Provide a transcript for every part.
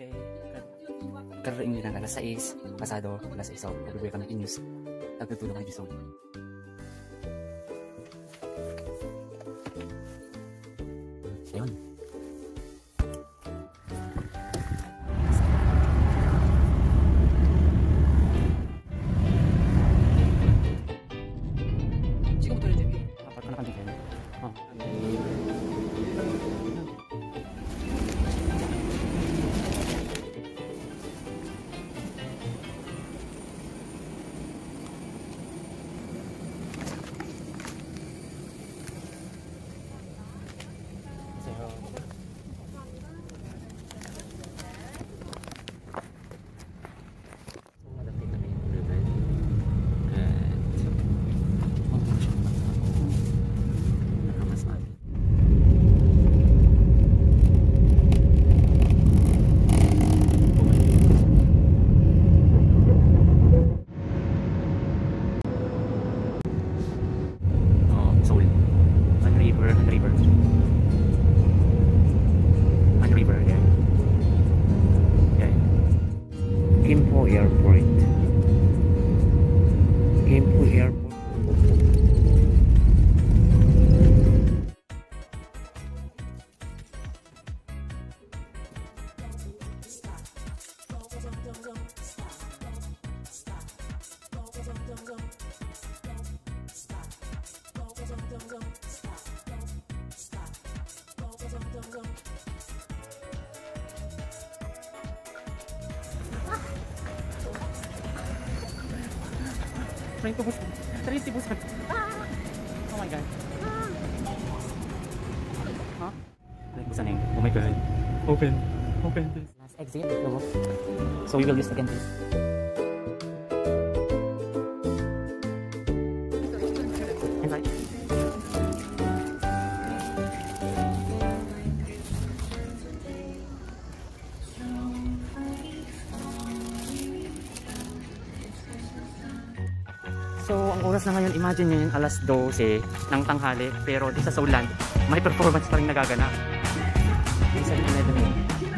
Okay, karoon din ang alas 6, pasado alas 6, so magbubuhay kami in news. Nagtutulong kami sa Seoul. Ayun. Siguro mo tuloy, Jimmy. Kapag ka nakandikay na. Trying to boost. Oh my god. Huh? Buksan na yun. Oh my god. Open this. Last exit. So we will use again this. Inside. So, ang oras na ngayon, imagine nyo yun, alas 12 ng tanghali. Pero di sa Seoul Land, may performance pa rin nagaganap. Isa rin na yun.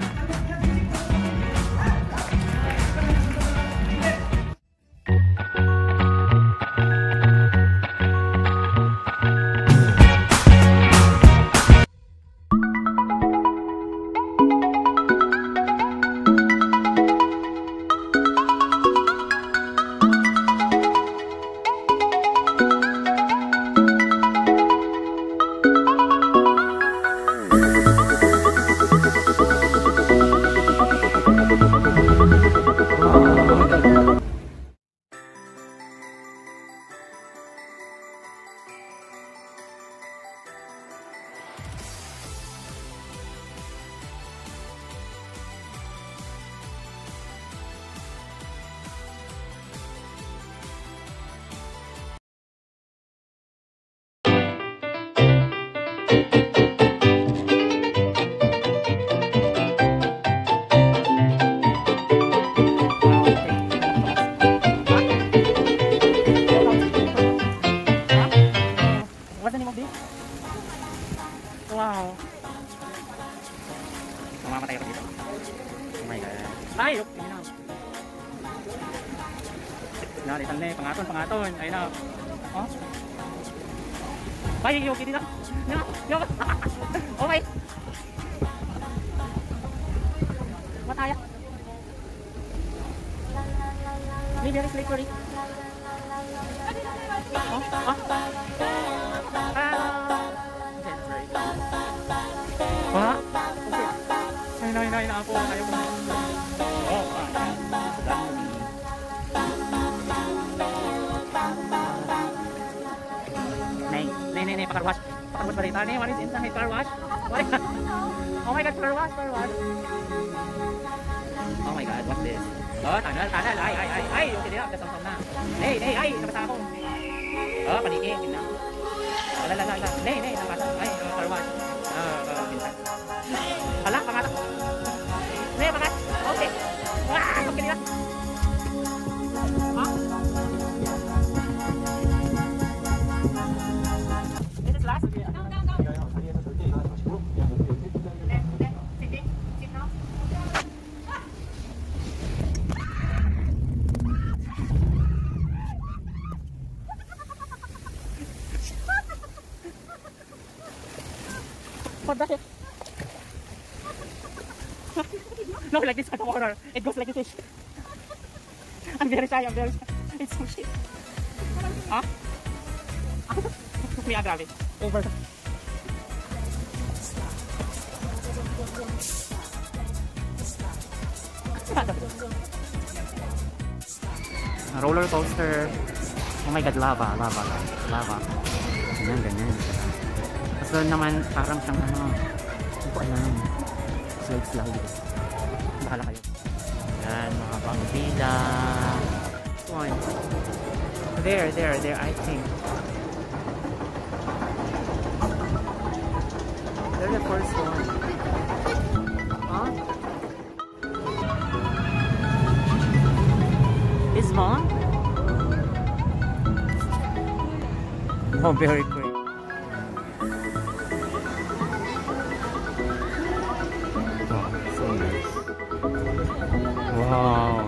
Wow. Mamamatay ako dito. Oh my god. Ay! Ayun na. Nalitan na eh. Pangaton. Ayun na. Oh? Ay, okay dito. Yo. Okay. Mataya. May very slippery. Wah, Ay na ako. Ayaw mo. Nay, pakarwash ba rin? Nay, what is inside pakarwash? Oh my god, pakarwash. Oh my god, what's this? Oh, tunnel. Ay, okay dito, kasama na. Ay, nabasa ako. Oh, paniki, na. Lala. Nay, nabasa. Ay, pakarwash. Pinsan. Hala, pangat. Nay, pangat. Okay. Wah, okay dito. Ha? This is last? No. my breath. No, like this at the water. It goes like a fish. I'm very shy. It's so shit. Huh? May grabe. Over. Roller coaster. Oh my god, lava. Ganyan. Tapos doon naman, parang siyang ano, hindi ko alam. Slide. Bahala kayo. Yan, mga pang-villa. One. There, I think. They're the first one. Huh? His mom? Oh, very quick. Wow, so nice. Wow.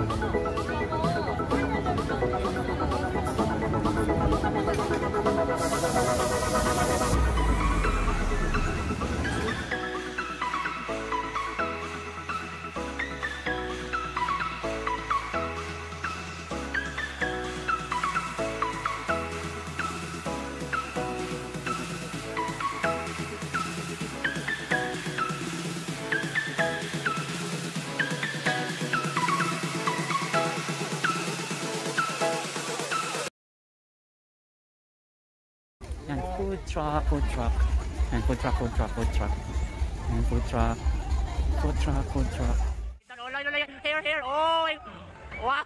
And food truck. And food truck. And food truck. Here. Oh, wow.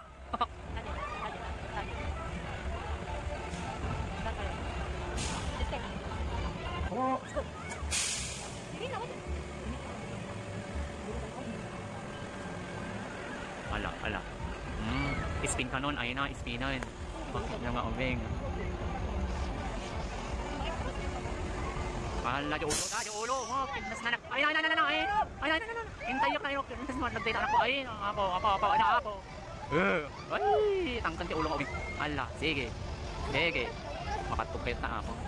Ala. Spin ka nun. Ayun na, spinan. Yung mga ubing. Ala, yung ulo mo. Mas nanak. Ay. Hintay yung kayo. Mas nag-date anak ko. Ay, ako. Ay, tangkan yung ulo mo. Ala, sige. Makatupit na ako.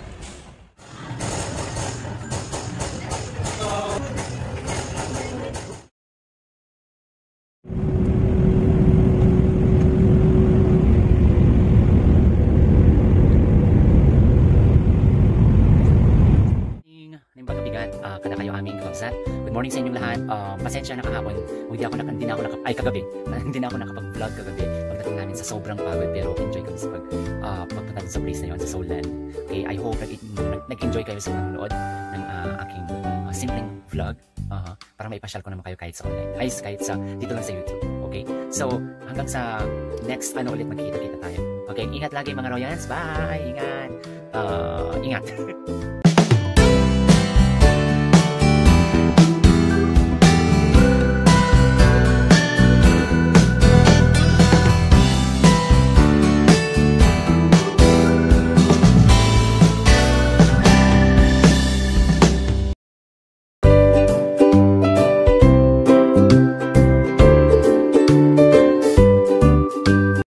Kada kayo aming kabsat. Good morning sa inyong lahat. Pasensya na kahapon. Hindi na ako nakapag-vlog kagabi. Pagdating namin sa sobrang pagod, pero enjoy kami sa pagpunta sa place na yun, sa Seoul Land. Okay, I hope nag-enjoy kayo sa panonood ng aking simpleng vlog. Para maipasyal ko naman kayo kahit sa online. Kahit dito lang sa YouTube. Okay? So, hanggang sa next ulit magkita-kita tayo. Okay, ingat lagi mga Royals. Bye! Ingat!